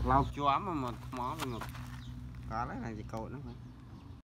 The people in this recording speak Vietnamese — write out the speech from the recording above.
lau chó mà một mó với một cá đấy là gì cậu nữa